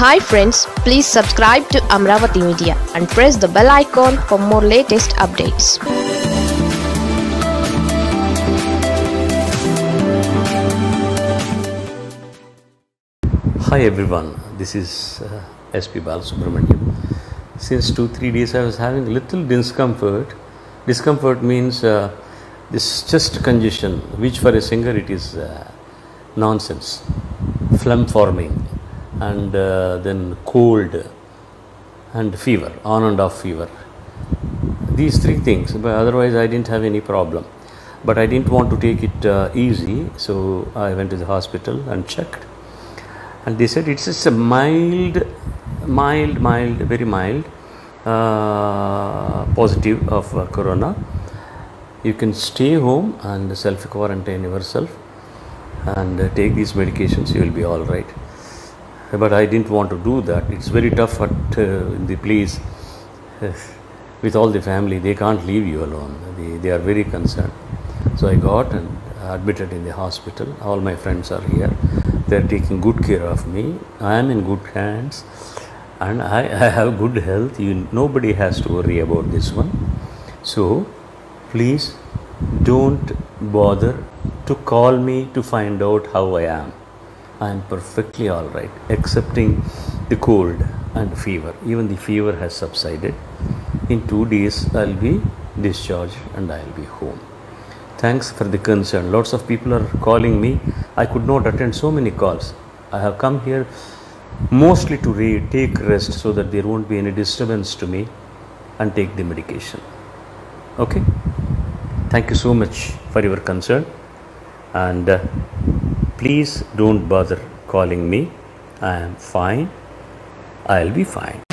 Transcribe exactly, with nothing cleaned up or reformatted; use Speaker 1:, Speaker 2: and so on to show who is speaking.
Speaker 1: Hi friends, please subscribe to Amravati Media and press the bell icon for more latest updates.
Speaker 2: Hi everyone, this is uh, S P Balasubramaniam. Since two three days I was having little discomfort. Discomfort means uh, this chest congestion, which for a singer it is uh, nonsense, phlegm forming, and uh, then cold and fever, on and off fever. These three things, but otherwise I didn't have any problem. But I didn't want to take it uh, easy, so I went to the hospital and checked. And they said it's just a mild, mild, mild, very mild uh, positive of uh, corona. You can stay home and self-quarantine yourself and uh, take these medications, you will be all right. But I didn't want to do that. It's very tough at uh, in the place uh, with all the family. They can't leave you alone. They, they are very concerned. So I got and admitted in the hospital. All my friends are here. They are taking good care of me. I am in good hands and I, I have good health. You, nobody has to worry about this one. So please don't bother to call me to find out how I am. I am perfectly all right, excepting the cold and fever. Even the fever has subsided. In two days, I'll be discharged and I'll be home. Thanks for the concern. Lots of people are calling me. I could not attend so many calls. I have come here mostly to re take rest so that there won't be any disturbance to me and take the medication. Okay? Thank you so much for your concern. And uh, please don't bother calling me. I am fine. I'll be fine.